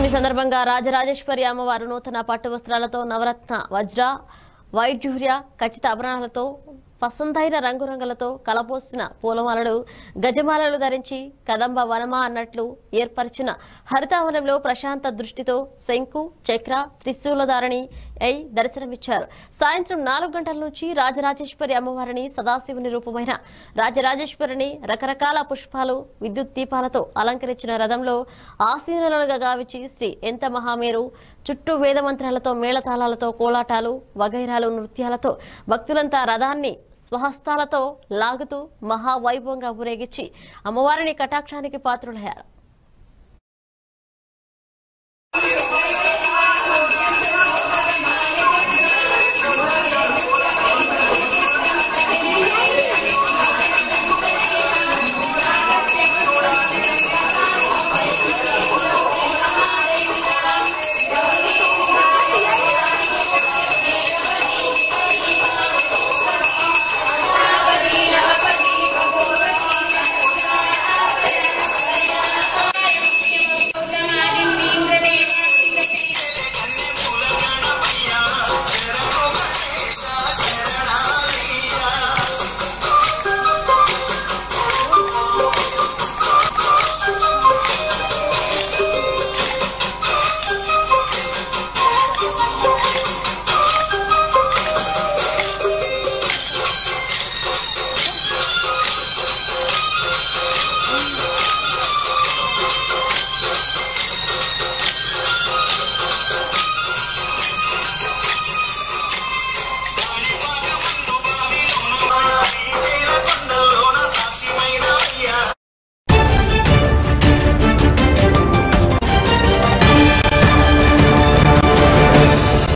సందర్భంగా రాజరాజేశ్వరి అమ్మవారు నూతన పట్టు వస్త్రాలతో నవరత్న వజ్ర వైఢూర్య ఖచ్చిత ఆభరణాలతో పసందైన రంగురంగులతో కలపోసిన పూలమాలలు గజమాలలు ధరించి కదంబ వనమా అన్నట్లు ఏర్పరిచిన హరితావనంలో ప్రశాంత దృష్టితో శంకు చక్ర త్రిశూలధారణి అయి దర్శనమిచ్చారు. సాయంత్రం 4 గంటల నుంచి రాజరాజేశ్వరి అమ్మవారిని సదాశివుని రూపమైన రాజరాజేశ్వరిని రకరకాల పుష్పాలు విద్యుత్ దీపాలతో అలంకరించిన రథంలో ఆసీనులుగా గావించి శ్రీ ఎంత మహామేరు చుట్టూ వేదమంత్రాలతో మేళతాళాలతో కోలాటాలు వగైరాలు నృత్యాలతో భక్తులంతా రథాన్ని స్వహస్తాలతో లాగుతూ మహావైభవంగా ఊరేగించి అమ్మవారిని కటాక్షానికి పాత్రులయ్యారు.